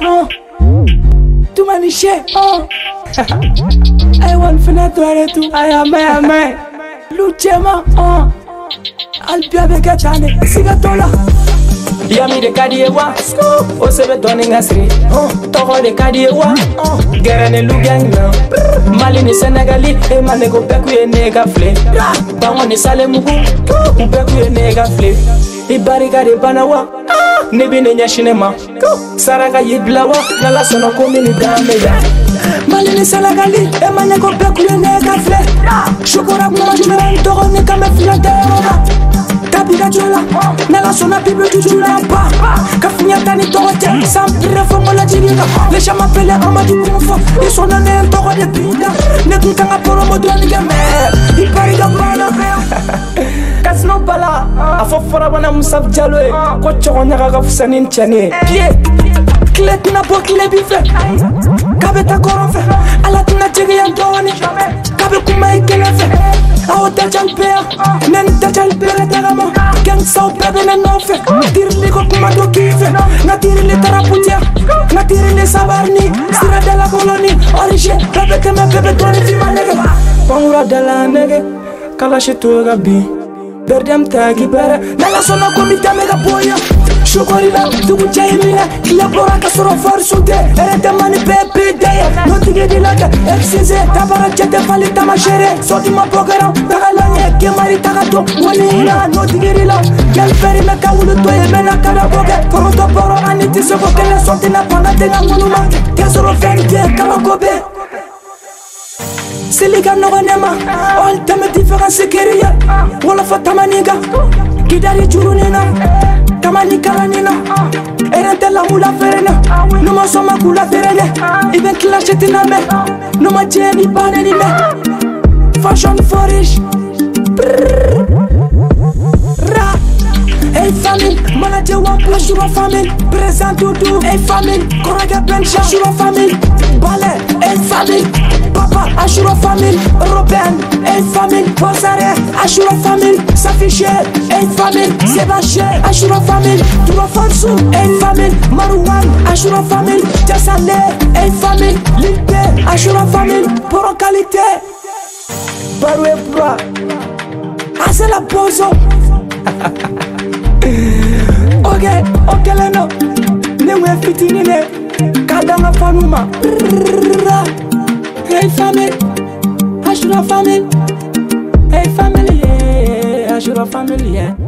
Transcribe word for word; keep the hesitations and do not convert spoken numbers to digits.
oh. Too many shit, oh. I want finna do it too. I am, I am, I. Luchema, oh. Alpia beka chane, sigatola. Yami de kadiewa, o sebe doni ngasri. Toho de kadiewa, gerane lugang na. Mali ni Senegali, e manego beku ye nega fle. Bango ni sale mugu, ubeku ye nega fle. Ibariga de banawa, nebi ne nyashinema. Saraka yiblawa, nala sono komini dameya. Mali ni Senegali, e manego beku ye nega fle. Shukura kuma jumera, toho ni kame fle derona. Kabiga jola, nala sona bible tu jula pa. Kafinya tani tote, sampire fo mola jiriga. Les gens m'appellent Amadou Kounfa, ils sont dans un toro de pida. Ne tout en aporo mo doni gamer, ils parient de bala. Kasno bala, afo fora wana musab jaloe. Ko choko nyaga ka fusanin chane. Pie, klet na bo kile bife. Kabe ta koronfe, ala tina jigi yantoni. Kabe kuma ikelefe. Awo dajal beya, nen dajal bere teramo. Gang sao bebe na nofe. Tirli ko kuma do kife. Na tirli taraputia, na tirli sabarni. Sira de la colonie, origine. Bebe que me bebe doni fima nege. Pangura de la nege, kalashi tuega bi. Berdem tagi bere, nala sono komita mega boya. Chocolina, tugu jaimina, kila bora ka soro farsute. Erete mani pepe deye, no tige di laka, F C Z, tabara jete fali tamashere. Soti ma pogera, tagalanye, kemari tagato, wanina, no tige di la. Kel peri me ka wulu toye, mena kada boge. Koroto poro aniti soko kele soti na panga tenga muluma. Kesoro fenge, kama kobe. Siliga no nema, all teme difference kiriya. Wala fatamaniga, kidari churunina. Kamani karanina, erente la mula ferena. Numa soma kula ferene, even clash tiname. Numa jeni baneni me. Fashion forish. Ra. Hey famine, manager one plus your famine. Present to do, hey famine. Koraga bencha, your famine. Ballet, hey famine. Papa, Ashura famille, Robin, hey famille, Bozare, Ashura famille, Safiché, hey famille, Sébastien, Ashura famille, Touro Fonsu, hey famille, Marouane, Ashura famille, Jassale, hey famille, Lilpe, Ashura famille, pour en qualité. Barou et Bra, ah c'est la bozo. Ok, ok leno, ne we fitinine, kadanga fanuma. Hey family, Ashura family. Hey family, yeah, Ashura family, yeah.